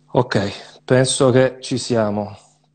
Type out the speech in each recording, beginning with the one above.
Ok, penso che ci siamo.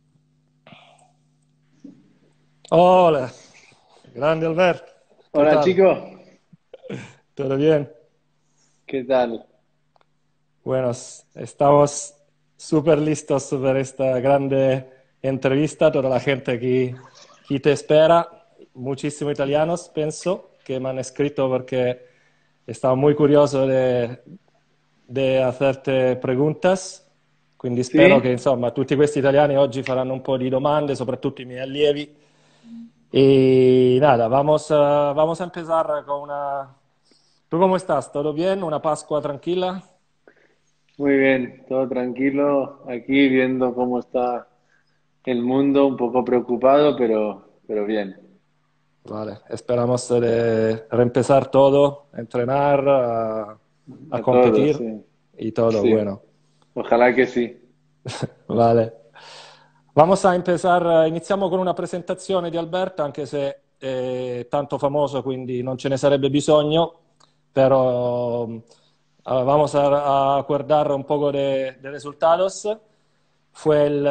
Hola, grande Alberto, ¿qué Hola tal? chicos, ¿Todo bien? ¿qué tal? Bueno, estamos súper listos para esta grande entrevista. Toda la gente aquí te espera. Muchísimos italianos, penso, que me han escrito porque estaba muy curioso de hacerte preguntas. Quindi spero che, ¿Sí? insomma, tutti questi italiani oggi faranno un po' di domande, soprattutto i miei allievi. Y nada, vamos a empezar con una... ¿Tú cómo estás? ¿Todo bien? ¿Una Pascua tranquila? Muy bien, todo tranquilo, aquí viendo cómo está el mundo, un poco preocupado, pero bien. Vale, esperamos de reempezar todo, a entrenar, a A todos, competir sí. y todo, Sí, bueno. ojalá que sí. Vale. Vamos a empezar, iniziamo con una presentazione di Alberto, anche se è tanto famoso, quindi non ce ne sarebbe bisogno, pero vamos a acordar un poco de resultados. Fue el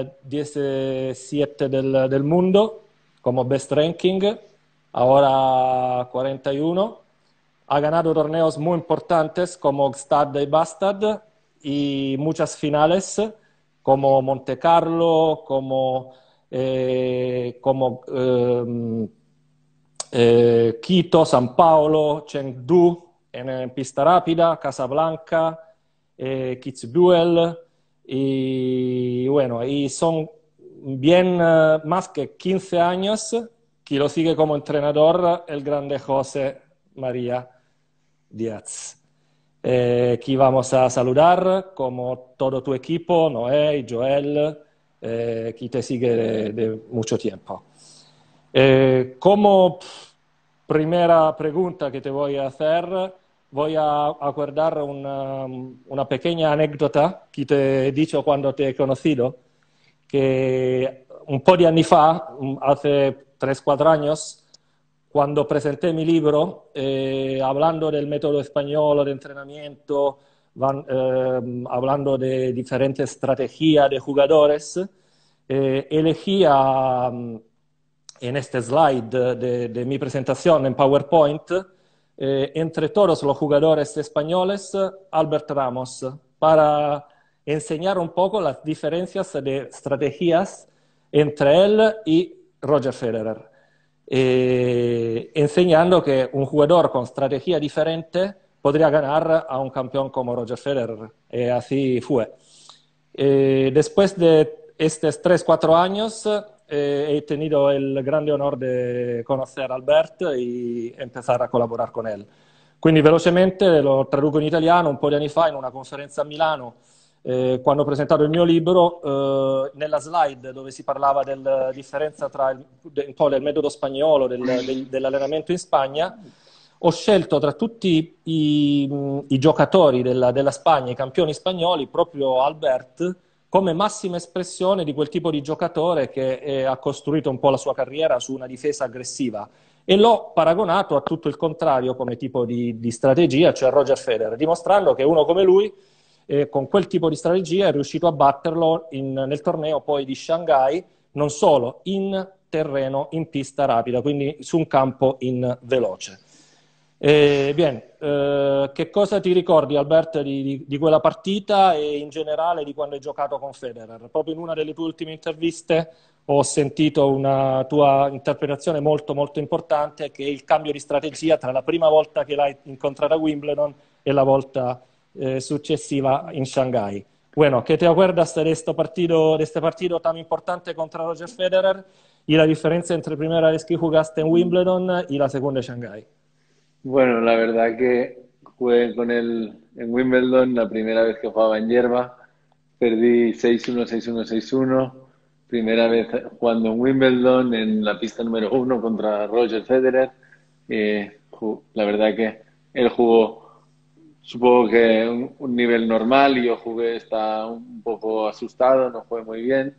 17 del mundo como best ranking, ahora 41. Ha ganado torneos muy importantes como Gstad y Bastad y muchas finales como Monte Carlo, Quito, San Paolo, Chengdu en pista rápida, Casablanca, Kitzbühel, y bueno, y son bien más que 15 años que lo sigue como entrenador el grande José María Díaz. Aquí vamos a saludar como todo tu equipo, Noé y Joel, que te sigue de mucho tiempo. Como primera pregunta que te voy a hacer, voy a acordar una pequeña anécdota que te he dicho cuando te he conocido, que un po' di anni fa, hace 3-4 años, cuando presenté mi libro, hablando del método español de entrenamiento, hablando de diferentes estrategias de jugadores, elegí en este slide de mi presentación en PowerPoint, entre todos los jugadores españoles, Albert Ramos, para enseñar un poco las diferencias de estrategias entre él y Roger Federer, enseñando que un jugador con estrategia diferente podría ganar a un campeón como Roger Federer. Así fue. Después de estos 3-4 años, he tenido el grande honor de conocer a Albert y empezar a colaborar con él. Quindi velocemente lo traduco in italiano, un po' di anni fa in una conferenza a Milano, quando ho presentato il mio libro, nella slide dove si parlava della differenza tra un po' del metodo spagnolo, dell'allenamento in Spagna, ho scelto tra tutti i giocatori della Spagna, i campioni spagnoli, proprio Albert come massima espressione di quel tipo di giocatore che ha costruito un po' la sua carriera su una difesa aggressiva e l'ho paragonato a tutto il contrario come tipo di strategia, cioè Roger Federer, dimostrando che uno come lui con quel tipo di strategia è riuscito a batterlo nel torneo poi di Shanghai, non solo in terreno, in pista rapida, quindi su un campo in veloce. Bien, che cosa ti ricordi Alberto di quella partita e in generale di quando hai giocato con Federer? Proprio in una delle tue ultime interviste ho sentito una tua interpretazione molto molto importante che è il cambio di strategia tra la prima volta che l'hai incontrata a Wimbledon e la volta successiva in Shanghai. Bueno, ¿qué te acuerdas de este partido tan importante contra Roger Federer y la diferencia entre la primera vez que jugaste en Wimbledon y la segunda en Shanghai? Bueno, la verdad que jugué con él en Wimbledon la primera vez que jugaba en hierba. Perdí 6-1, 6-1, 6-1. Primera vez jugando en Wimbledon en la pista número uno contra Roger Federer. La verdad que él jugó, supongo que un nivel normal y yo jugué, estaba un poco asustado, no jugué muy bien.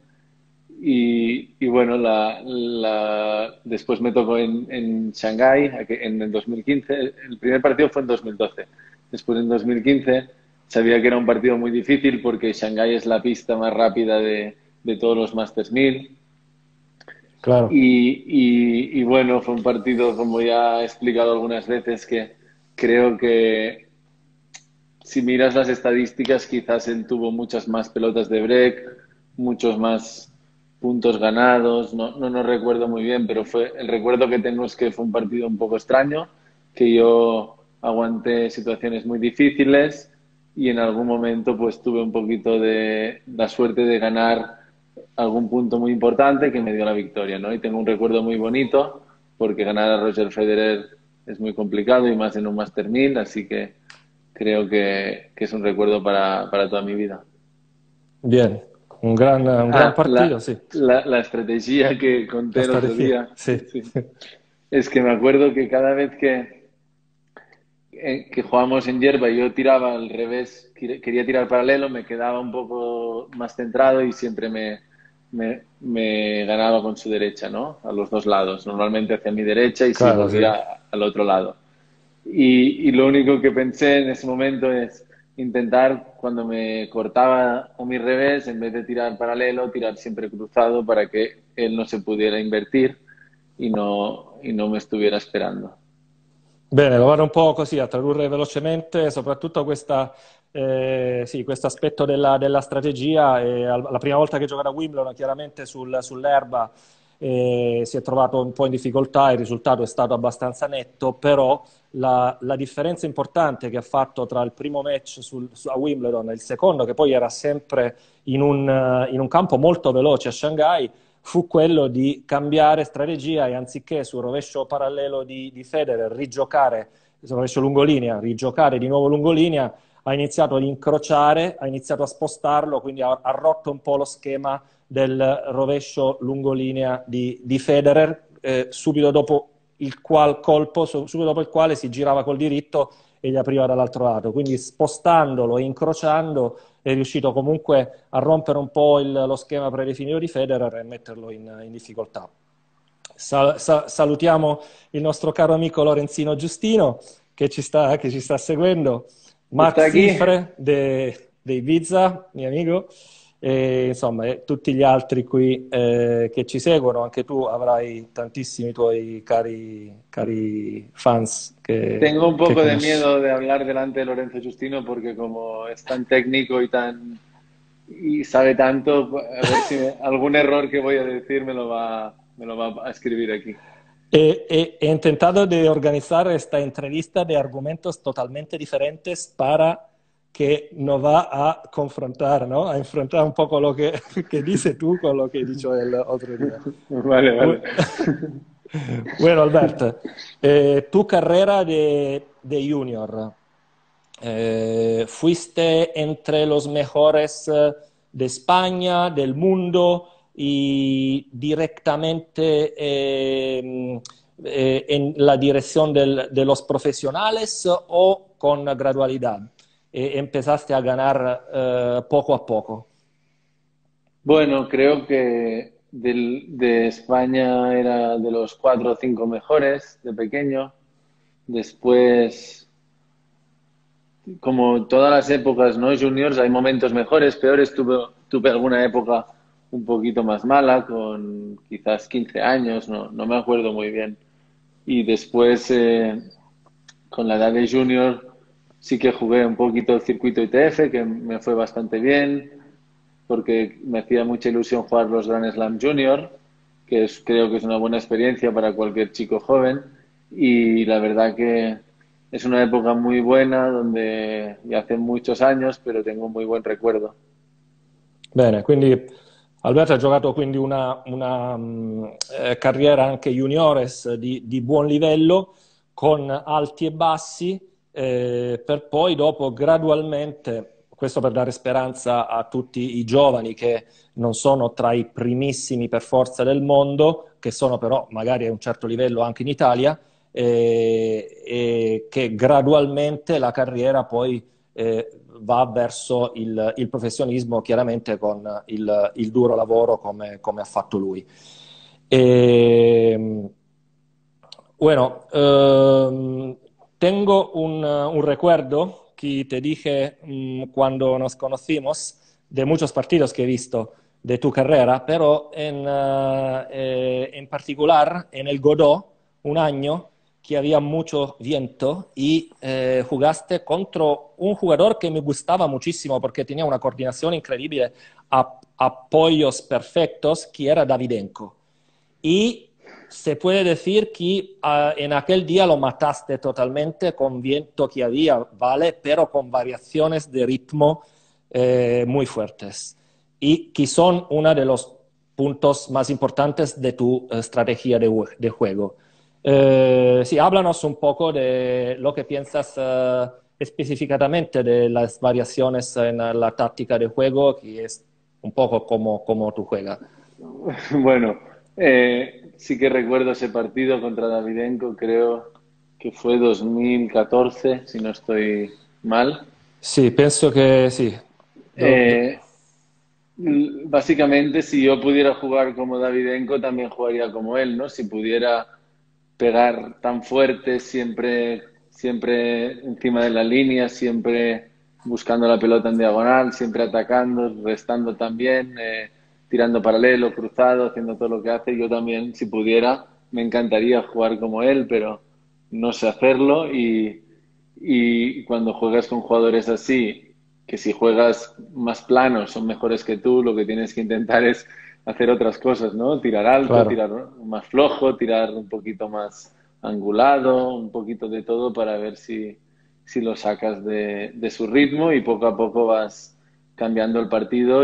Y bueno, después me tocó en Shanghái en el 2015. El primer partido fue en 2012. Después en 2015 sabía que era un partido muy difícil porque Shanghái es la pista más rápida de todos los Masters 1000. Claro. Y bueno, fue un partido, como ya he explicado algunas veces, que creo que si miras las estadísticas, quizás él tuvo muchas más pelotas de break, muchos más puntos ganados, no recuerdo muy bien, pero el recuerdo que tengo es que fue un partido un poco extraño, que yo aguanté situaciones muy difíciles y en algún momento pues tuve un poquito de la suerte de ganar algún punto muy importante que me dio la victoria, ¿no? Y tengo un recuerdo muy bonito porque ganar a Roger Federer es muy complicado y más en un Master 1000, así que creo que es un recuerdo para toda mi vida. Bien, un gran Ah, partido, sí. la estrategia que La conté el otro estrategia, día, sí. sí, es que me acuerdo que cada vez que jugábamos en hierba y yo tiraba al revés, quería tirar paralelo, me quedaba un poco más centrado y siempre me ganaba con su derecha, ¿no? A los dos lados, normalmente hacia mi derecha y si Claro, sí. volvía al otro lado. Y lo único que pensé en ese momento es intentar, cuando me cortaba a mi revés, en vez de tirar paralelo, tirar siempre cruzado para que él no se pudiera invertir y no me estuviera esperando. Bene, lo vado un po' così a tradurre velocemente, soprattutto sì, questo aspetto della strategia. La prima volta che gioca a Wimbledon, chiaramente sull'erba si è trovato un po' in difficoltà, il risultato è stato abbastanza netto, però la differenza importante che ha fatto tra il primo match a Wimbledon e il secondo, che poi era sempre in un campo molto veloce a Shanghai, fu quello di cambiare strategia e anziché sul rovescio parallelo di Federer rigiocare, sul rovescio lungolinea, rigiocare di nuovo lungolinea, ha iniziato ad incrociare, ha iniziato a spostarlo, quindi ha rotto un po' lo schema del rovescio lungolinea di Federer, subito dopo subito dopo il quale si girava col diritto e gli apriva dall'altro lato. Quindi spostandolo e incrociando è riuscito comunque a rompere un po' lo schema predefinito di Federer e metterlo in difficoltà. Salutiamo il nostro caro amico Lorenzino Giustino che ci sta seguendo, Marc ¿Está aquí? Cifre de Ibiza, mio amico, e insomma tutti gli altri qui che ci seguono. Anche tu avrai tantissimi tuoi cari fans Tengo un che poco de conosci. miedo de hablar delante de Lorenzo Justino porque como es tan técnico y sabe tanto, a ver si algún error que voy a decir me lo va a escribir aquí. He intentado de organizar esta entrevista de argumentos totalmente diferentes para que nos va a confrontar, ¿no? A enfrentar un poco lo que dices tú con lo que he dicho el otro día. Vale, vale. Bu- Bueno, Albert, tu carrera de junior, fuiste entre los mejores de España, del mundo y directamente en la dirección de los profesionales o con gradualidad. Empezaste a ganar poco a poco. Bueno, creo que de España era de los cuatro o cinco mejores de pequeño. Después, como todas las épocas, ¿no? Juniors, hay momentos mejores, peores. Tuve alguna época un poquito más mala, con quizás 15 años, no me acuerdo muy bien. Y después, con la edad de junior, sí que jugué un poquito el circuito ITF, que me fue bastante bien, porque me hacía mucha ilusión jugar los Grand Slam Junior, creo que es una buena experiencia para cualquier chico joven. Y la verdad que es una época muy buena, donde ya hace muchos años, pero tengo un muy buen recuerdo. Bene, quindi Alberto ha giocato quindi carriera anche juniores di buon livello, con alti e bassi, per poi dopo gradualmente, questo per dare speranza a tutti i giovani che non sono tra i primissimi per forza del mondo, che sono però magari a un certo livello anche in Italia, e che gradualmente la carriera poi va verso il professionismo, chiaramente con il duro lavoro come ha fatto lui. E, bueno, tengo un recuerdo que te dije cuando nos conocimos, de muchos partidos que he visto de tu carrera, pero en particular en el Godó, un año que había mucho viento y jugaste contra un jugador que me gustaba muchísimo porque tenía una coordinación increíble, apoyos perfectos, que era Davidenko. Y se puede decir que en aquel día lo mataste totalmente con viento que había, ¿vale? Pero con variaciones de ritmo muy fuertes y que son uno de los puntos más importantes de tu estrategia de juego. Sí, háblanos un poco de lo que piensas específicamente de las variaciones en la táctica de juego, que es un poco como tú juegas. Bueno, sí que recuerdo ese partido contra Davidenko, creo que fue 2014, si no estoy mal. Sí, penso que sí. Eh, Básicamente, si yo pudiera jugar como Davidenko, también jugaría como él, ¿no? Si pudiera pegar tan fuerte, siempre, siempre encima de la línea, siempre buscando la pelota en diagonal, siempre atacando, restando también, tirando paralelo, cruzado, haciendo todo lo que hace. Yo también, si pudiera, me encantaría jugar como él, pero no sé hacerlo y cuando juegas con jugadores así, que si juegas más planos son mejores que tú, lo que tienes que intentar es hacer otras cosas, ¿no? Tirar alto, Claro, tirar más flojo, tirar un poquito más angulado, un poquito de todo para ver si lo sacas de su ritmo y poco a poco vas cambiando el partido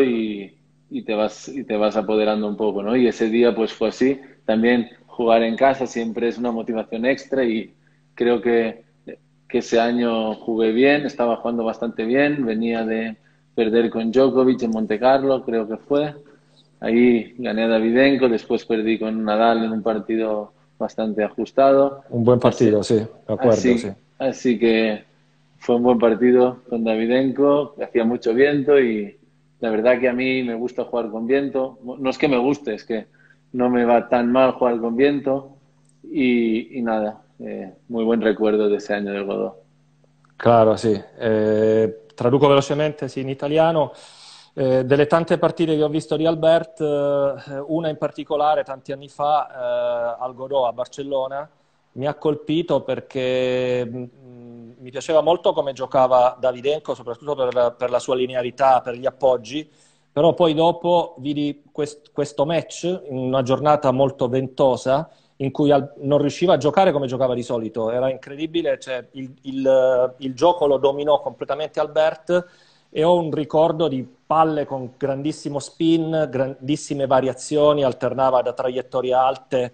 y te vas apoderando un poco, ¿no? Y ese día pues fue así. También jugar en casa siempre es una motivación extra y creo que ese año jugué bien, estaba jugando bastante bien, venía de perder con Djokovic en Montecarlo, creo que fue. Ahí gané a Davidenko, después perdí con Nadal en un partido bastante ajustado. un buen Así, partido, sí, de acuerdo, sí. así que fue un buen partido con Davidenko, hacía mucho viento y la verdad que a mí me gusta jugar con viento. No es que me guste, es que no me va tan mal jugar con viento y nada, muy buen recuerdo de ese año del Godó. Claro, sì. Traduco velocemente, sì, in italiano. Delle tante partite che ho visto di Albert, una in particolare tanti anni fa, al Godó a Barcellona, mi ha colpito perché mi piaceva molto come giocava Davidenko, soprattutto per la sua linearità, per gli appoggi, però poi dopo vidi questo match in una giornata molto ventosa in cui non riusciva a giocare come giocava di solito, era incredibile, cioè, il gioco lo dominò completamente Albert e ho un ricordo di palle con grandissimo spin, grandissime variazioni, alternava da traiettorie alte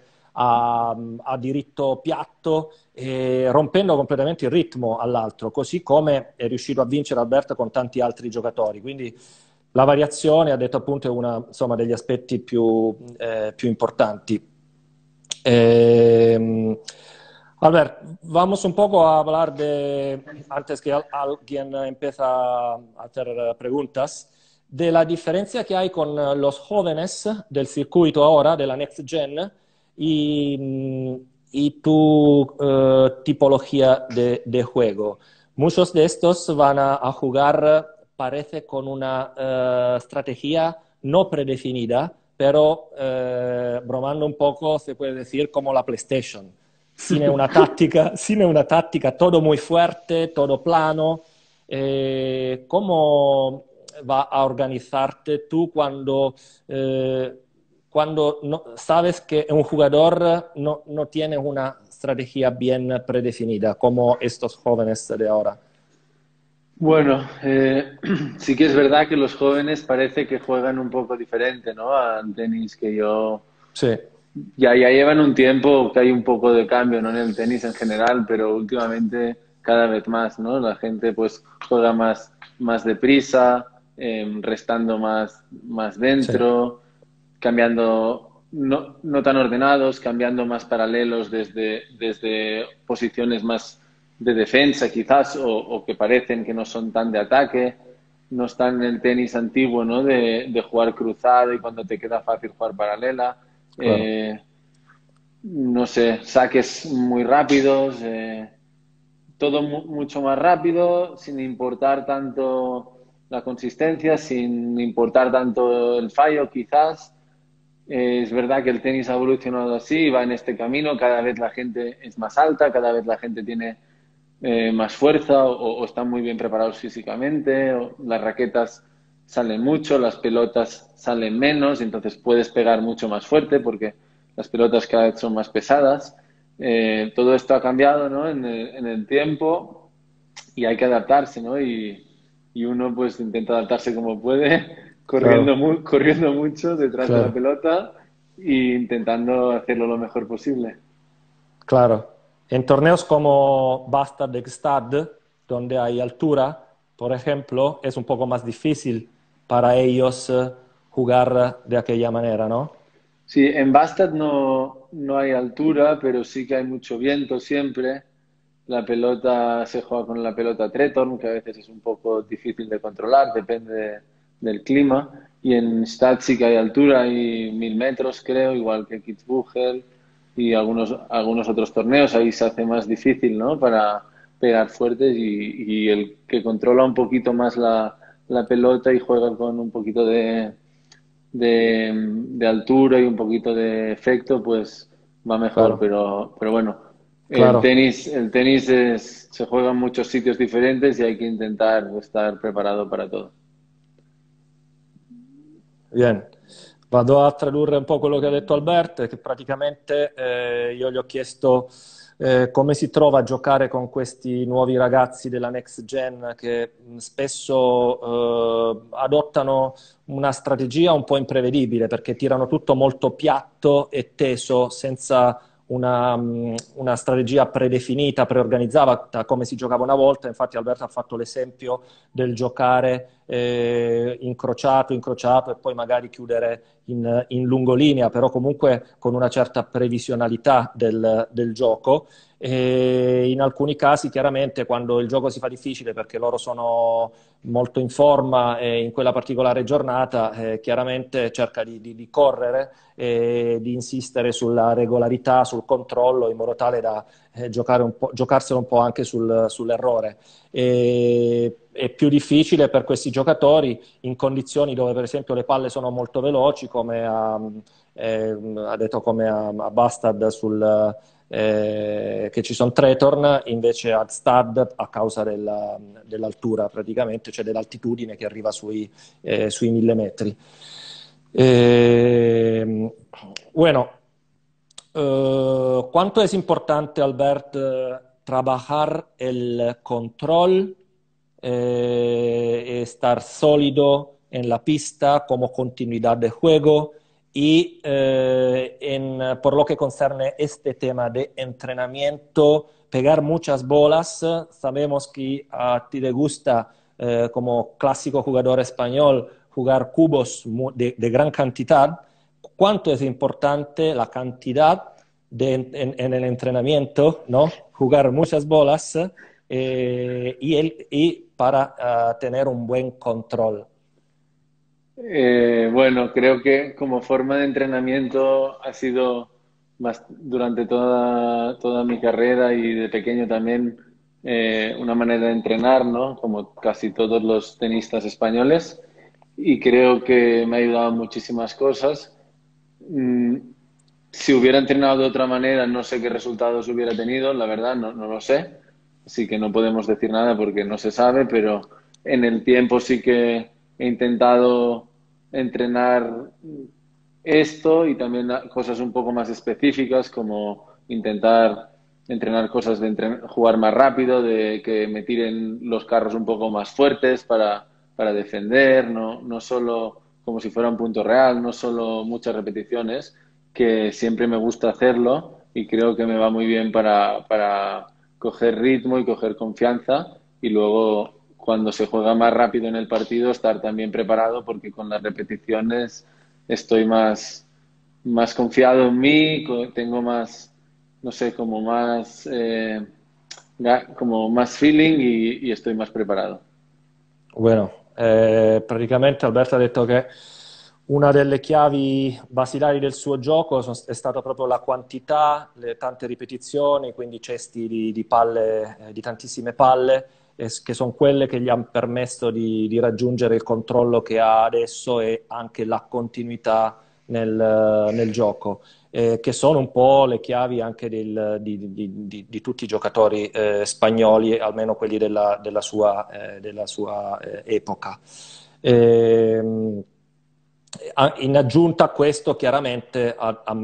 a diritto piatto, rompendo completamente il ritmo all'altro, così come è riuscito a vincere Albert con tanti altri giocatori. Quindi la variazione, ha detto appunto, è uno insomma, degli aspetti più importanti. Eh, Albert, vamos un poco a hablar de, antes que alguien empieza a hacer preguntas, de la diferencia que hay con los jóvenes del circuito ahora, de la Next Gen, y tu tipología de juego. Muchos de estos van a jugar, parece, con una estrategia no predefinida, pero bromando un poco se puede decir como la PlayStation, sin una táctica, todo muy fuerte, todo plano. ¿Cómo va a organizarte tú cuando sabes que un jugador no tiene una estrategia bien predefinida, como estos jóvenes de ahora? Bueno, sí que es verdad que los jóvenes parece que juegan un poco diferente, ¿no? Al tenis que yo Sí, ya llevan un tiempo que hay un poco de cambio, ¿no? En el tenis en general, pero últimamente cada vez más, ¿no? La gente pues juega más deprisa, restando más sí, dentro, cambiando, no tan ordenados, cambiando más paralelos desde posiciones más de defensa quizás o que parecen que no son tan de ataque. No están en el tenis antiguo, ¿no? De jugar cruzado y cuando te queda fácil jugar paralela. claro. Eh, no sé, saques muy rápidos, todo mucho más rápido, sin importar tanto la consistencia, sin importar tanto el fallo quizás. Es verdad que el tenis ha evolucionado así, va en este camino, cada vez la gente es más alta, cada vez la gente tiene más fuerza o están muy bien preparados físicamente, o las raquetas salen mucho, las pelotas salen menos, entonces puedes pegar mucho más fuerte porque las pelotas cada vez son más pesadas. Todo esto ha cambiado, ¿no? En el tiempo y hay que adaptarse, ¿no? Y uno pues intenta adaptarse como puede, Claro, corriendo mucho detrás de la claro, pelota e intentando hacerlo lo mejor posible. claro. En torneos como Bastad de Gstad, donde hay altura, por ejemplo, es un poco más difícil para ellos jugar de aquella manera, ¿no? Sí, en Bastad no hay altura, pero sí que hay mucho viento siempre. La pelota se juega con la pelota Tretorn, que a veces es un poco difícil de controlar, del clima. Y en Stad sí que hay altura, hay 1000 metros, creo, igual que Kitzbühel y algunos otros torneos. Ahí se hace más difícil, ¿no? Para pegar fuertes y el que controla un poquito más la pelota y juega con un poquito de altura y un poquito de efecto, pues va mejor. Claro, Pero bueno, claro. el tenis se juega en muchos sitios diferentes y hay que intentar estar preparado para todo. Bien, vado a tradurre un po' quello che ha detto Albert, che praticamente io gli ho chiesto come si trova a giocare con questi nuovi ragazzi della next gen che spesso adottano una strategia un po' imprevedibile perché tirano tutto molto piatto e teso senza una strategia predefinita, preorganizzata come si giocava una volta. Infatti Alberto ha fatto l'esempio del giocare incrociato, incrociato e poi magari chiudere in lungolinea, però comunque con una certa previsionalità del gioco. E in alcuni casi, chiaramente, quando il gioco si fa difficile perché loro sono molto in forma in quella particolare giornata, chiaramente cerca di correre e di insistere sulla regolarità, sul controllo, in modo tale da giocarselo un po' anche sull'errore. È più difficile per questi giocatori in condizioni dove per esempio le palle sono molto veloci, come ha detto come a Bastad che ci sono Tretorn, invece a Stad a causa dell'altura praticamente, cioè dell'altitudine che arriva sui 1000 metri. Bueno, ¿cuánto es importante, Albert, trabajar el control, estar sólido en la pista como continuidad de juego y por lo que concerne este tema de entrenamiento, pegar muchas bolas? Sabemos que a ti te gusta, como clásico jugador español, jugar cubos de gran cantidad. ¿Cuánto es importante la cantidad en el entrenamiento, ¿no? Jugar muchas bolas y para tener un buen control? Bueno, creo que como forma de entrenamiento ha sido durante toda mi carrera y de pequeño también una manera de entrenar, ¿no? Como casi todos los tenistas españoles. Y creo que me ha ayudado en muchísimas cosas. Mm, si hubiera entrenado de otra manera, no sé qué resultados hubiera tenido, la verdad, no lo sé. Así que no podemos decir nada porque no se sabe, pero en el tiempo sí que he intentado entrenar esto y también cosas un poco más específicas como intentar entrenar cosas de jugar más rápido, de que me tiren los carros un poco más fuertes para defender, no solo como si fuera un punto real, no solo muchas repeticiones, que siempre me gusta hacerlo y creo que me va muy bien para coger ritmo y coger confianza y luego cuando se juega más rápido en el partido estar también preparado porque con las repeticiones estoy más confiado en mí, tengo más, no sé, como más feeling y estoy más preparado. Bueno, praticamente Alberto ha detto che una delle chiavi basilari del suo gioco è stata proprio la quantità, le tante ripetizioni, quindi cesti di palle, di tantissime palle, che sono quelle che gli hanno permesso di raggiungere il controllo che ha adesso e anche la continuità nel gioco, che sono un po' le chiavi anche di tutti i giocatori spagnoli, almeno quelli della sua epoca. In aggiunta a questo, chiaramente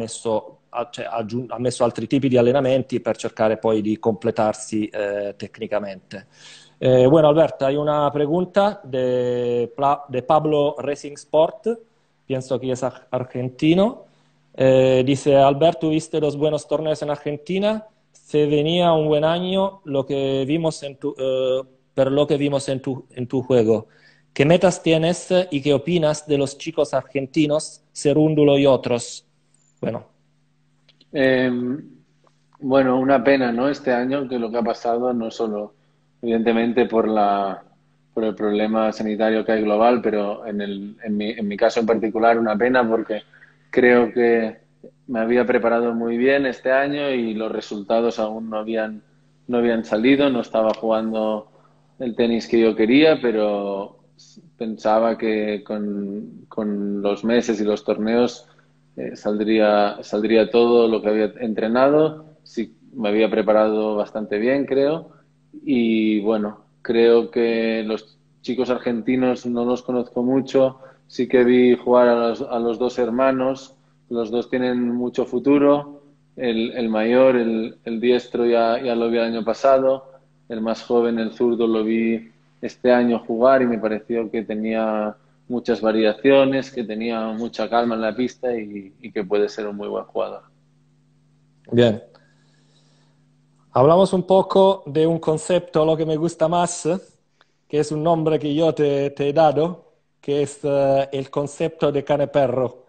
ha messo altri tipi di allenamenti per cercare poi di completarsi técnicamente. Bueno, Alberto, hay una pregunta de Pablo Racing Sport, pienso que es argentino. Dice, Alberto, ¿viste los buenos torneos en Argentina? Se venía un buen año lo que vimos per lo que vimos en tu juego. ¿Qué metas tienes y qué opinas de los chicos argentinos, Cerúndulo y otros? Bueno, Eh, bueno, una pena, ¿no? Este año que lo que ha pasado, no solo, evidentemente, por el problema sanitario que hay global, pero en mi caso en particular, una pena porque creo que me había preparado muy bien este año y los resultados aún no habían salido, no estaba jugando el tenis que yo quería, pero pensaba que con los meses y los torneos saldría todo lo que había entrenado. Sí, me había preparado bastante bien, creo. Y bueno, creo que los chicos argentinos no los conozco mucho. Sí que vi jugar a los dos hermanos. Los dos tienen mucho futuro. El mayor, el diestro, ya lo vi el año pasado. El más joven, el zurdo, lo vi este año jugar y me pareció que tenía muchas variaciones, que tenía mucha calma en la pista y que puede ser un muy buen jugador. bien. Hablamos un poco de un concepto, lo que me gusta más, que es un nombre que yo te he dado, que es el concepto de cane perro.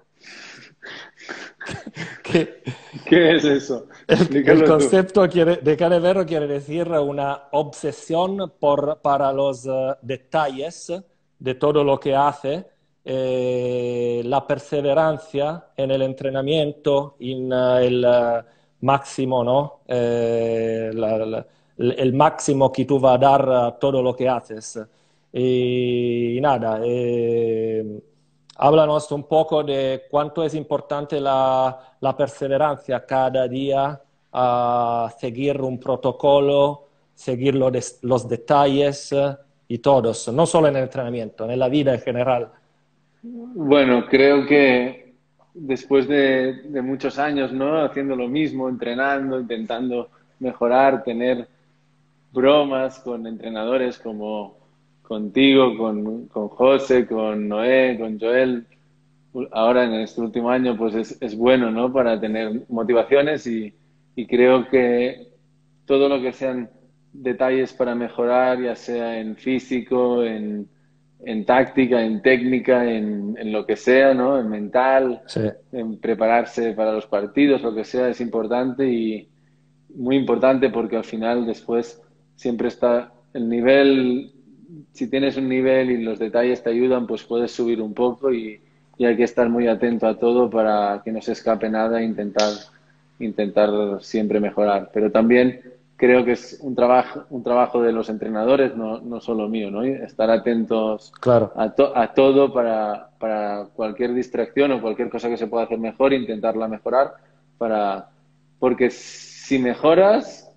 Que, ¿Qué es eso? el Explícalo tú. concepto de cane perro quiere decir una obsesión para los detalles de todo lo que hace, la perseverancia en el entrenamiento, en el máximo, ¿no? El máximo que tú vas a dar a todo lo que haces. Y nada, háblanos un poco de cuánto es importante la perseverancia cada día a seguir un protocolo, seguir los detalles y todos, no solo en el entrenamiento, en la vida en general. Bueno, creo que después de muchos años, ¿no? Haciendo lo mismo, entrenando, intentando mejorar, tener bromas con entrenadores como contigo, con José, con Noé, con Joel. Ahora en este último año, pues es bueno, ¿no? Para tener motivaciones y creo que todo lo que sean detalles para mejorar, ya sea en físico, en táctica, en técnica, en lo que sea, ¿no? En mental, Sí, en prepararse para los partidos, lo que sea, es importante y muy importante porque al final después siempre está el nivel, si tienes un nivel y los detalles te ayudan, pues puedes subir un poco y hay que estar muy atento a todo para que no se escape nada e intentar siempre mejorar. Pero también creo que es un trabajo de los entrenadores, no solo mío, ¿no? Estar atentos claro, a todo para cualquier distracción o cualquier cosa que se pueda hacer mejor, intentarla mejorar para, porque si mejoras,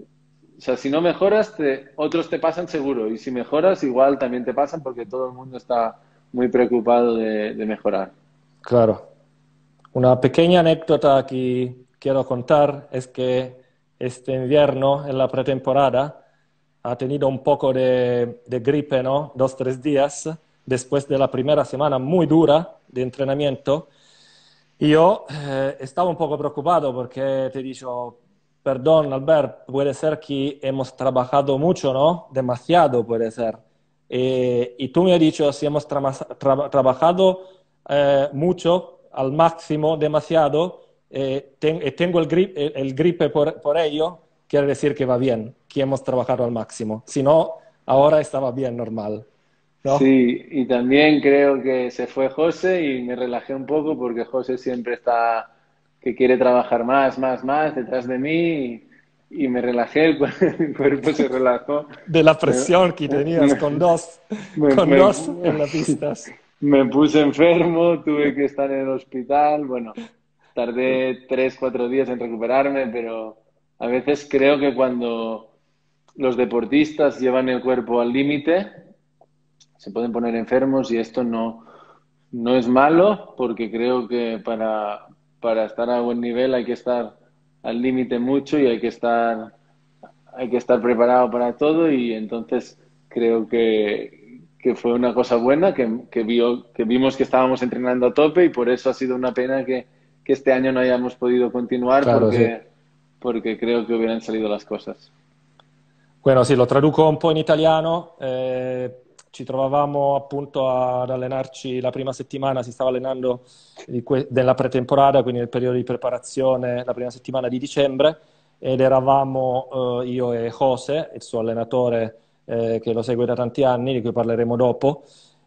o sea, si no mejoras, otros te pasan seguro. Y si mejoras, igual también te pasan porque todo el mundo está muy preocupado de mejorar. claro. Una pequeña anécdota que quiero contar es que este invierno, en la pretemporada, ha tenido un poco de gripe, ¿no? 2, 3 días después de la primera semana muy dura de entrenamiento. Y yo estaba un poco preocupado porque te he dicho, perdón, Albert, puede ser que hemos trabajado mucho, ¿no? Demasiado puede ser. Y tú me has dicho, si hemos trabajado mucho, al máximo, demasiado, tengo el gripe por ello, quiere decir que va bien, que hemos trabajado al máximo. Si no, ahora estaba bien, normal. ¿no? Sí, y también creo que se fue José y me relajé un poco porque José siempre está que quiere trabajar más detrás de mí y me relajé, el cuerpo se relajó. De la Me, presión que tenías me, con dos, me, con me- dos en la pistas. me puse enfermo, tuve que estar en el hospital. Bueno, tardé 3, 4 días en recuperarme, pero a veces creo que cuando los deportistas llevan el cuerpo al límite, se pueden poner enfermos y esto no es malo porque creo que para estar a buen nivel hay que estar al límite mucho y hay que estar preparado para todo y entonces creo que fue una cosa buena, que vimos que estábamos entrenando a tope y por eso ha sido una pena que este año no hayamos podido continuar Claro, sì. porque creo que hubieran salido las cosas. Bueno, sì, lo traduco un po' in italiano. Ci trovavamo appunto ad allenarci la prima settimana, si stava allenando della pretemporata, quindi nel periodo di preparazione, la prima settimana di dicembre, ed eravamo io e Jose, il suo allenatore che lo segue da tanti anni, di cui parleremo dopo.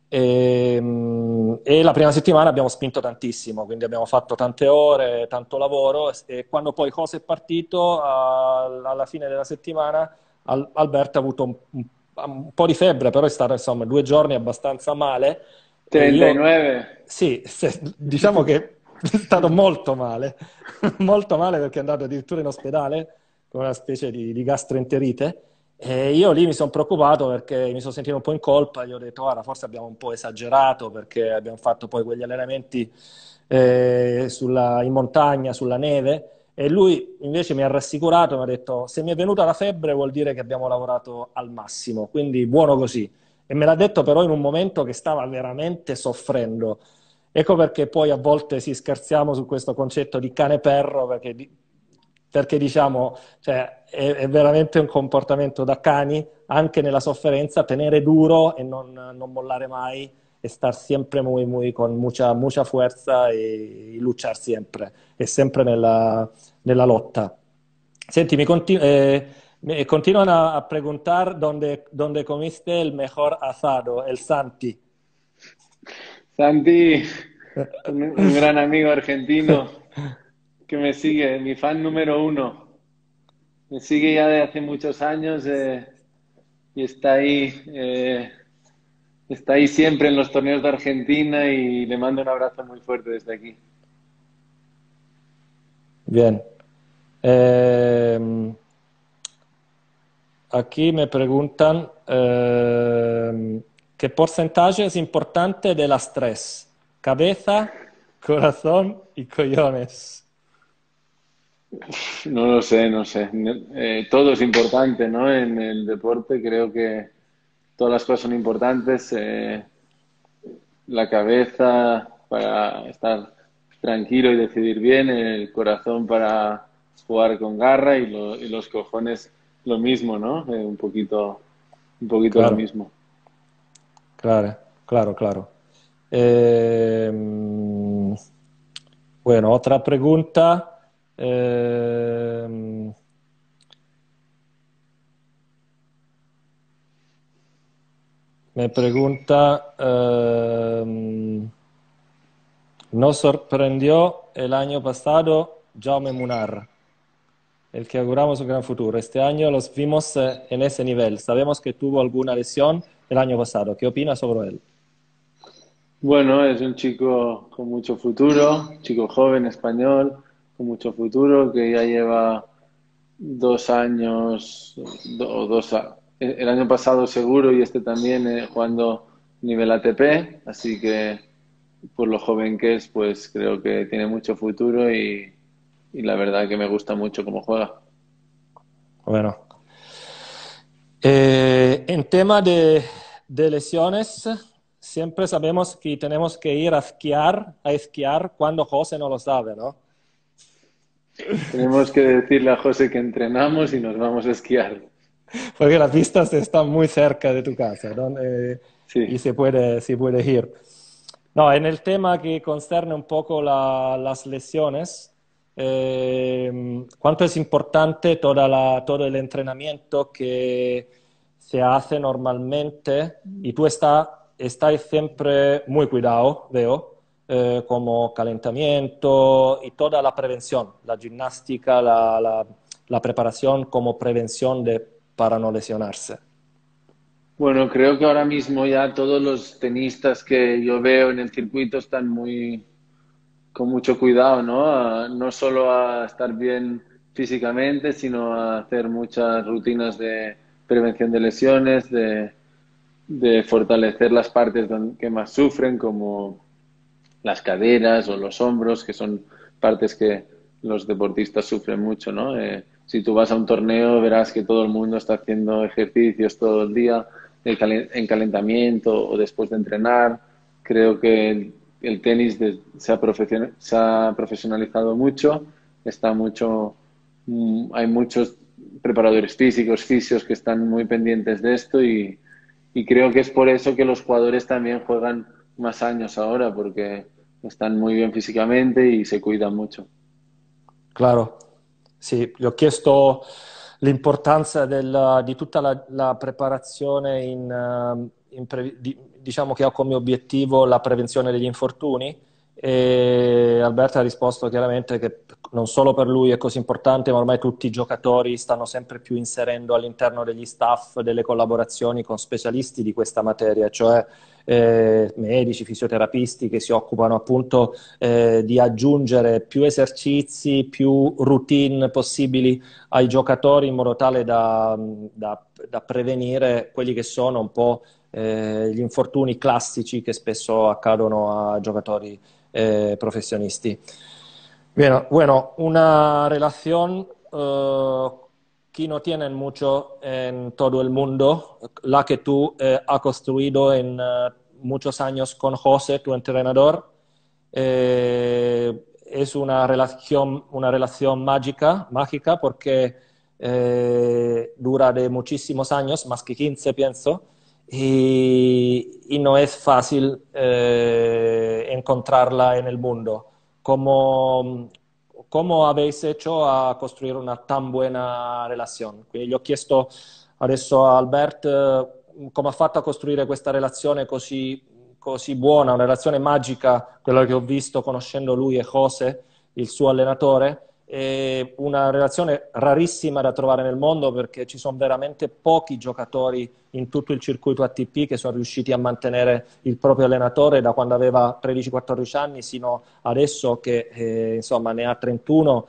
E la prima settimana abbiamo spinto tantissimo, quindi abbiamo fatto tante ore, tanto lavoro e quando poi Jose è partito, alla fine della settimana Alberto ha avuto un po' di febbre, però è stato insomma 2 giorni abbastanza male e io 39. sì, diciamo che è stato molto male, molto male perché è andato addirittura in ospedale con una specie di gastroenterite. E io lì mi sono preoccupato perché mi sono sentito un po' in colpa, gli ho detto, guarda, forse abbiamo un po' esagerato perché abbiamo fatto poi quegli allenamenti in montagna, sulla neve, e lui invece mi ha rassicurato, mi ha detto, se mi è venuta la febbre vuol dire che abbiamo lavorato al massimo, quindi buono così. E me l'ha detto però in un momento che stava veramente soffrendo. Ecco perché poi a volte si scherziamo su questo concetto di cane-perro, perché diciamo, cioè, è veramente un comportamento da cani, anche nella sofferenza, tenere duro e non mollare mai e star siempre con mucha fuerza y luchar siempre, e sempre nella lotta. Senti, me continuan a preguntar dónde comiste el mejor asado, el Santi. Santi, un gran amigo argentino que me sigue, mi fan número uno. Me sigue ya de hace muchos años y está ahí siempre en los torneos de Argentina y le mando un abrazo muy fuerte desde aquí. Bien. Eh, Aquí me preguntan qué porcentaje es importante de las tres: cabeza, corazón y collones. No lo sé, no sé. Todo es importante, ¿no? En el deporte creo que todas las cosas son importantes. La cabeza para estar tranquilo y decidir bien, el corazón para jugar con garra y los cojones lo mismo, ¿no? Un poquito lo Claro, mismo. claro, claro, claro. Eh, bueno, otra pregunta. Eh, Me pregunta, ¿nos sorprendió el año pasado Jaume Munar, el que auguramos un gran futuro? Este año los vimos en ese nivel. Sabemos que tuvo alguna lesión el año pasado. ¿Qué opina sobre él? Bueno, es un chico con mucho futuro, chico joven español, con mucho futuro, que ya lleva 2 años, el año pasado seguro y este también jugando nivel ATP, así que por lo joven que es, pues creo que tiene mucho futuro y la verdad que me gusta mucho cómo juega. Bueno, en tema de lesiones, siempre sabemos que tenemos que ir a esquiar cuando José no lo sabe, ¿no? Tenemos que decirle a José que entrenamos y nos vamos a esquiar. Porque las pistas están muy cerca de tu casa, ¿no? Sí. Y se puede ir. No, en el tema que concerne un poco las lesiones, cuánto es importante todo el entrenamiento que se hace normalmente y tú estás estáis siempre muy cuidado, veo, como calentamiento y toda la prevención, la gimnástica, la preparación como prevención para no lesionarse. Bueno, creo que ahora mismo ya todos los tenistas que yo veo en el circuito están con mucho cuidado, ¿no? No solo a estar bien físicamente, sino a hacer muchas rutinas de prevención de lesiones, de fortalecer las partes que más sufren, como las caderas o los hombros, que son partes que los deportistas sufren mucho, ¿no? Si tú vas a un torneo, verás que todo el mundo está haciendo ejercicios todo el día en calentamiento o después de entrenar. Creo que el tenis se ha profesionalizado mucho, está mucho, hay muchos preparadores físicos, fisios que están muy pendientes de esto y creo que es por eso que los jugadores también juegan más años ahora, porque están muy bien físicamente y se cuidan mucho. Claro, sì, gli ho chiesto l'importanza di tutta la preparazione diciamo che ha come obiettivo la prevenzione degli infortuni e Alberto ha risposto chiaramente che non solo per lui è così importante, ma ormai tutti i giocatori stanno sempre più inserendo all'interno degli staff delle collaborazioni con specialisti di questa materia, cioè medici, fisioterapisti che si occupano appunto di aggiungere più esercizi, più routine possibili ai giocatori in modo tale da prevenire quelli che sono un po' gli infortuni classici che spesso accadono a giocatori profesionisti. Bueno, una relación que no tienen mucho en todo el mundo, la que tú has construido en muchos años con José, tu entrenador. Es una relación mágica porque dura de muchísimos años, más que 15 pienso, y no es fácil encontrarla en el mundo. ¿Cómo, cómo habéis hecho a construire una tan buona relazione? Quindi gli ho chiesto adesso a Albert come ha fatto a costruire questa relazione così buona, una relazione magica, quella che ho visto conoscendo lui e José, il suo allenatore, è una relazione rarissima da trovare nel mondo perché ci sono veramente pochi giocatori in tutto il circuito ATP che sono riusciti a mantenere il proprio allenatore da quando aveva 13-14 anni sino adesso che insomma ne ha 31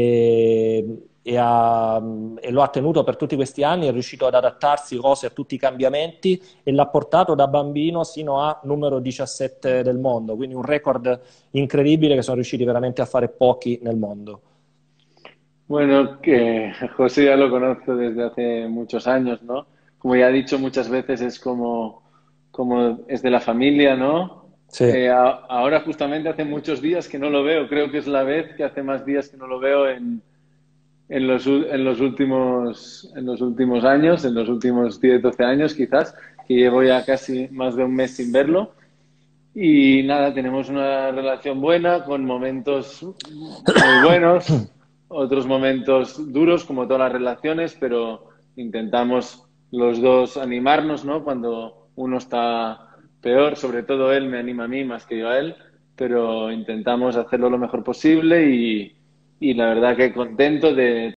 e lo ha tenuto per tutti questi anni, è riuscito ad adattarsi Rose a tutti i cambiamenti e l'ha portato da bambino sino a numero 17 del mondo, quindi un record incredibile che sono riusciti veramente a fare pochi nel mondo. Bueno, que José ya lo conozco desde hace muchos años, ¿no? Como ya he dicho muchas veces, es como es de la familia, ¿no? Sì, Ahora justamente hace muchos días que no lo veo, creo que es la vez que hace más días que no lo veo en los últimos años, en los últimos 10 12 años quizás, que llevo ya casi más de un mes sin verlo. Y nada, tenemos una relación buena, con momentos muy buenos, otros momentos duros, como todas las relaciones, pero intentamos los dos animarnos, ¿no? Cuando uno está peor, sobre todo él me anima a mí más que yo a él, pero intentamos hacerlo lo mejor posible y la verdad que contento de